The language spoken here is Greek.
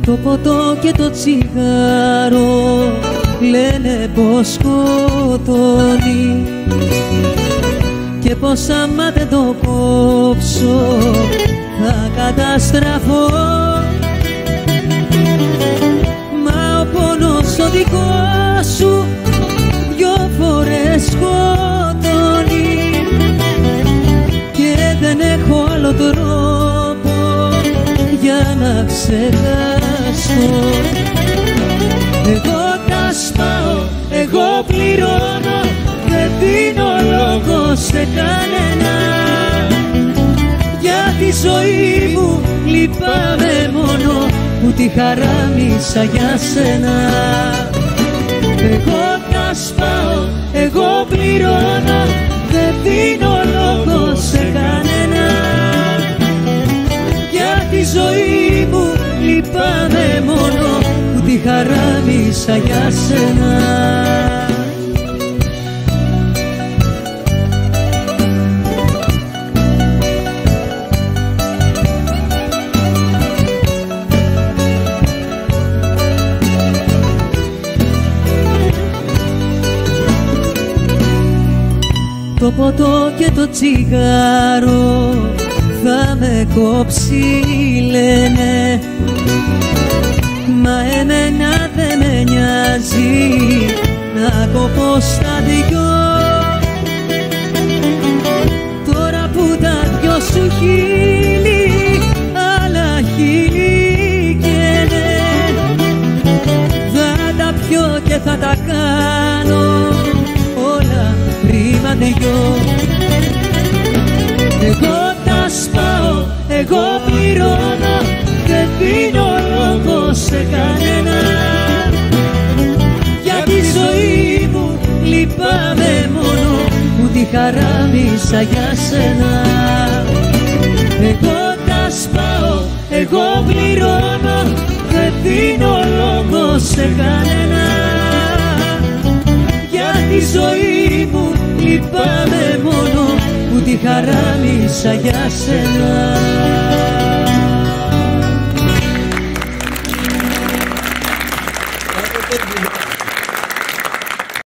Το ποτό και το τσιγάρο λένε πως σκοτώνει και πως άμα δεν το κόψω θα καταστραφώ. Μα ο πόνος ο δικός σου δυο φορές σκοτώνει και δεν έχω άλλο τρόπο για να ξεχάσω. Εγώ τα σπάω, εγώ πληρώνω, δεν δίνω λόγο σε κανένα. Για τη ζωή μου λυπάμαι μόνο που τη χαράμισα για σένα. Εγώ τα σπάω, εγώ πληρώνω, δεν δίνω λόγο σε κανένα. Για τη ζωή μου λυπάμαι μόνο που τη χαράμισα για σένα. Το ποτό και το τσιγάρο θα με κόψει λένε, μα εμένα δεν με νοιάζει να κοπώ στα δυο. Τώρα που τα δυο σου χείλη άλλα χείλη καίνε, θα τα πιω και θα τα κάνω όλα πρίμα δυο. Εγώ τα σπάω, εγώ πληρώνω, δεν δίνω λόγο σε κανένα. Για τη ζωή μου λυπάμαι μόνο που τη χαράμισα για σένα. Εγώ τα σπάω, εγώ πληρώνω, δεν δίνω λόγο σε κανένα. Για τη ζωή μου λυπάμαι μόνο που τη χαράμισα για σένα.